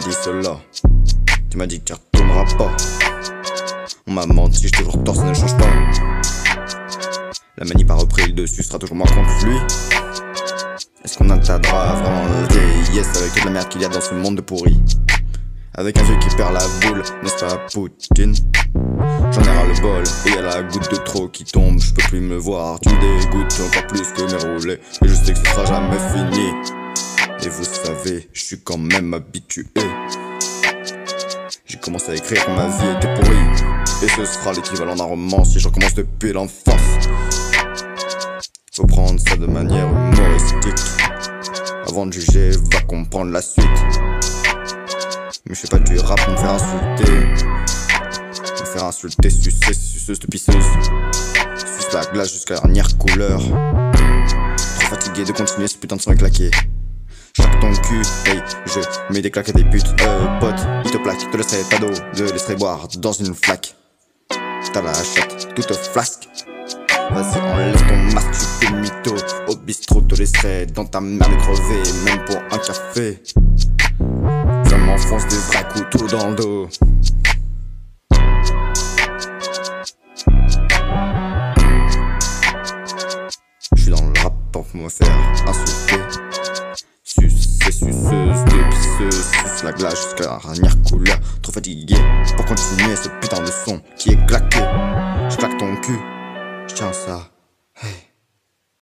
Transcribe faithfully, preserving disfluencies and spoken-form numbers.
dit cela. Tu m'as dit que tu retourneras pas. On m'a menti, j'ai toujours tort, ça ne change pas. La manip a repris le dessus, sera toujours moi contre lui. Est-ce qu'on atteindra vraiment le vieillesse avec toute la merde qu'il y a dans ce monde de pourri? Avec un vieux qui perd la boule, n'est-ce pas Poutine? J'en ai ras le bol, et y'a la goutte de trop qui tombe. Je peux plus me voir, tu me dégoûtes encore plus que mes roulés. Et je sais que ce sera jamais fini. Et vous savez, je suis quand même habitué. J'ai commencé à écrire quand ma vie était pourrie. Et ce sera l'équivalent d'un roman si je recommence depuis l'enfance. Faut prendre ça de manière humoristique. Avant de juger, va comprendre la suite. Mais je fais pas du rap pour me faire insulter. Me faire insulter, sucer, suceuse de pisseuse. Suce la glace jusqu'à la dernière couleur. Trop fatigué de continuer ce putain de son éclaqué. Chaque ton cul, hey, je mets des claques à des putes. Euh, pote, il te plaque, te laisserai pas d'eau, te laisserai boire dans une flaque. T'as la chatte, toute flasque. Vas-y, enlève ton masque, tu fais mytho. Au bistrot, te laisserai dans ta merde crever, même pour un café. Ça m'enfonce des vrais couteaux dans le dos. J'suis dans le rap pour me faire insulter. Sucer, suceuse, de pisseuse, suce la glace jusqu'à la dernière couleur. Trop fatigué pour continuer ce putain de son qui est claqué. J'claque ton cul, j'tiens ça. Hey.